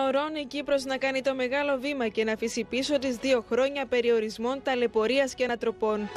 Ορών η Κύπρος να κάνει το μεγάλο βήμα και να αφήσει πίσω τις 2 χρόνια περιορισμών, ταλαιπωρίας και ανατροπών.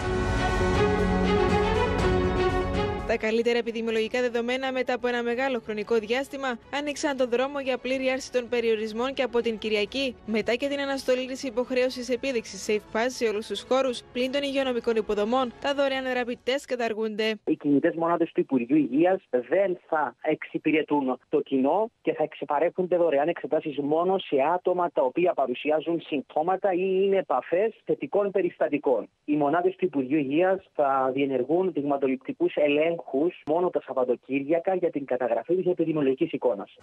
Τα καλύτερα επιδημιολογικά δεδομένα μετά από ένα μεγάλο χρονικό διάστημα άνοιξαν τον δρόμο για πλήρη άρση των περιορισμών και από την Κυριακή, μετά και την αναστολή της υποχρέωσης επίδειξης Safe Pass σε όλους τους χώρους, πλην των υγειονομικών υποδομών, τα δωρεάν rapid test καταργούνται. Οι κινητές μονάδες του Υπουργείου Υγείας δεν θα εξυπηρετούν το κοινό και θα εξυπαρέχονται δωρεάν εξετάσεις μόνο σε άτομα τα οποία παρουσιάζουν συμπτώματα ή είναι επαφές θετικών περιστατικών. Οι μονάδες του Υπουργείου Υγείας θα διενεργούν δειγματοληπτικούς ελέγχους μόνο τα Σαββατοκύριακα για την καταγραφή της επιδημιολογικής εικόνας.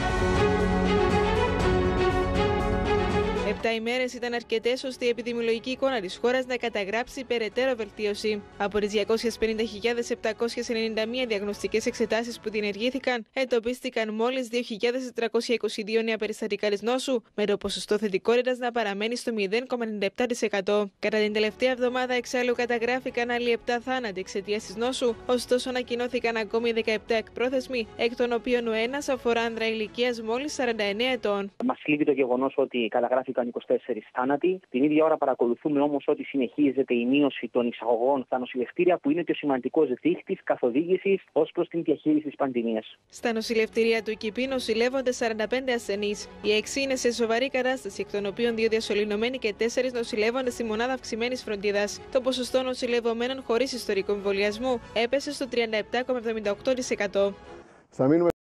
7 ημέρες ήταν αρκετές ώστε η επιδημιολογική εικόνα της χώρας να καταγράψει περαιτέρω βελτίωση. Από τις 250.791 διαγνωστικές εξετάσεις που διενεργήθηκαν, εντοπίστηκαν μόλις 2.422 νέα περιστατικά της νόσου, με το ποσοστό θετικότητας να παραμένει στο 0,97%. Κατά την τελευταία εβδομάδα, εξάλλου, καταγράφηκαν άλλοι 7 θάνατοι εξαιτίας της νόσου, ωστόσο ανακοινώθηκαν ακόμη 17 εκπρόθεσμοι, εκ των οποίων ο ένας αφορά άνδρα ηλικίας μόλις 49 ετών. Μας λείπει το γεγονός ότι καταγράφηκαν 24 θάνατοι. Την ίδια ώρα παρακολουθούμε όμως ότι συνεχίζεται η μείωση των εισαγωγών στα νοσηλευτήρια, που είναι και ο σημαντικός δείκτης καθοδήγησης ως προς την διαχείριση της πανδημίας. Στα νοσηλευτήρια του ΚΥΠΗ νοσηλεύονται 45 ασθενείς. Οι 6 είναι σε σοβαρή κατάσταση, εκ των οποίων 2 διασωληνωμένοι και 4 νοσηλεύονται στη μονάδα αυξημένης φροντίδας. Το ποσοστό νοσηλευομένων χωρίς ιστορικό εμβολιασμού έπεσε στο 37,78%.